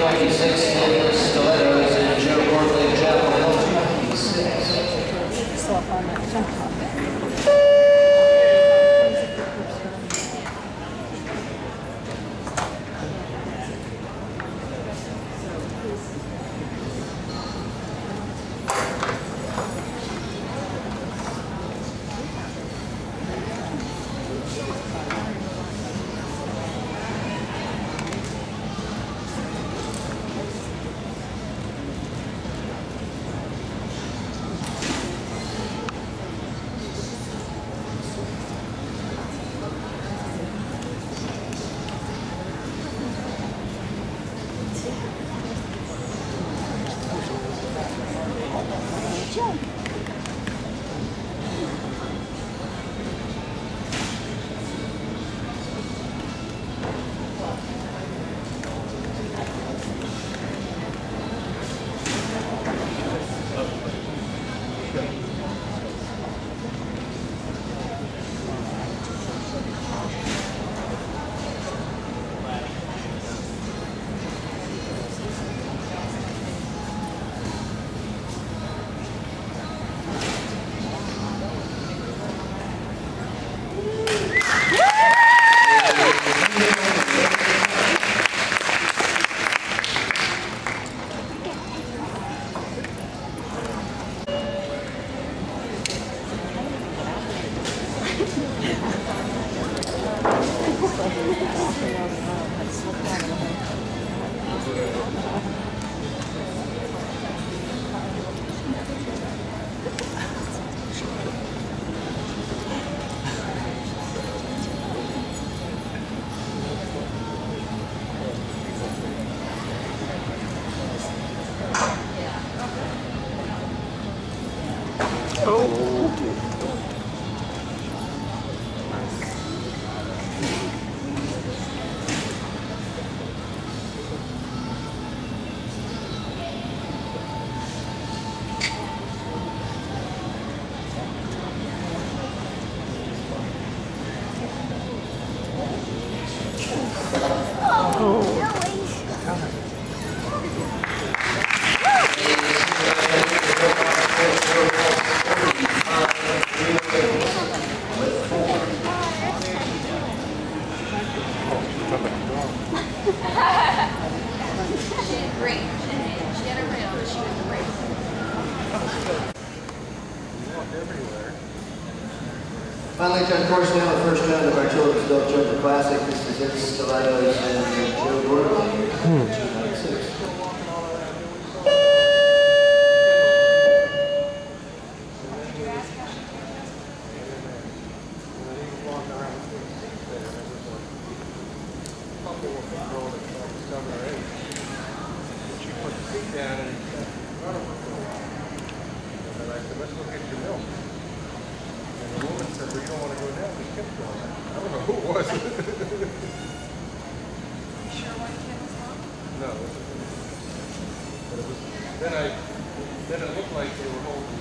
296 in the Stilettos, and Joe Gorley and Chapel Hill 296. Finally, to course now the first round of our Children's Adult Jumper Classic. This is in Stilettos and Joe Gorley, 296. She put the feet down and in front of her. And I said, let's go get your milk. And the woman said, well, you don't want to go down, just kept going. I don't know who it was. You sure one kid was home? No, it wasn't. But it was, then it looked like they were holding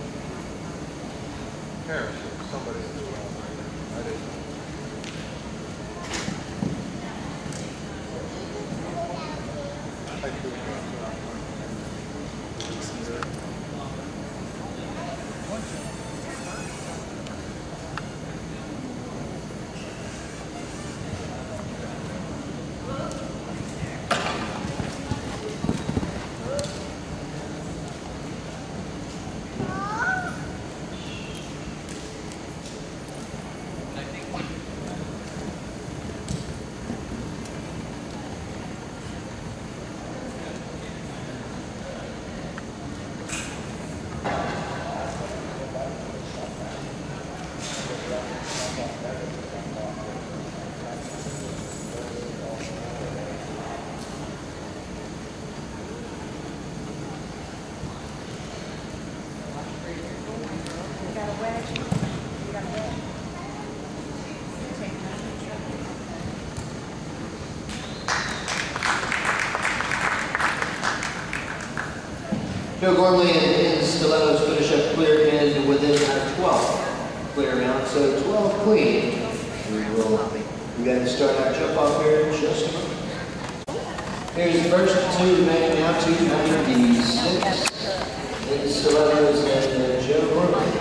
Paris or somebody as well. I didn't know. Joe Gorley and Stilettos finish up clear in within our 12th clear round, so 12 clean. We got to start our jump off here in just a moment. Here's the first two making out to 96. It's Stilettos and Joe Norman.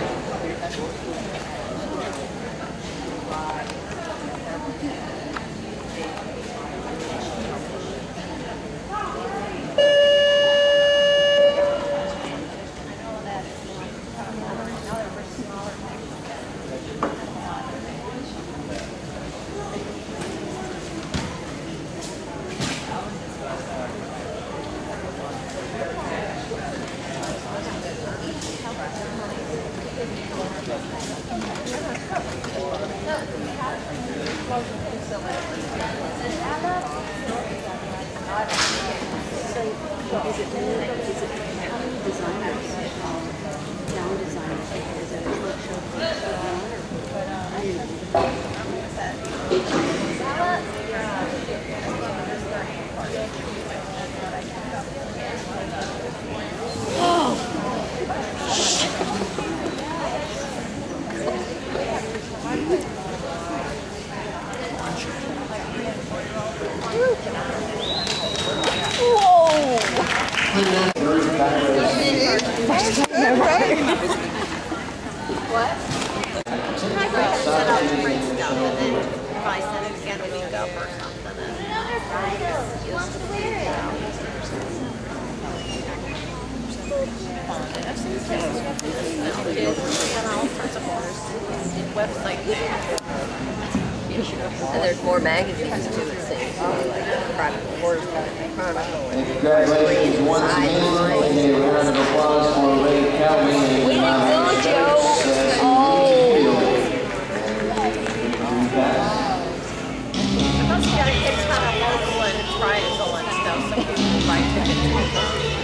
And there's more magazines too, it seems. Like Private Horse, Chronicle. And congratulations once again, and a round of applause for Ray Calvin and We didn't do it, Joe. It's kind of local and tribal and stuff, so people buy tickets.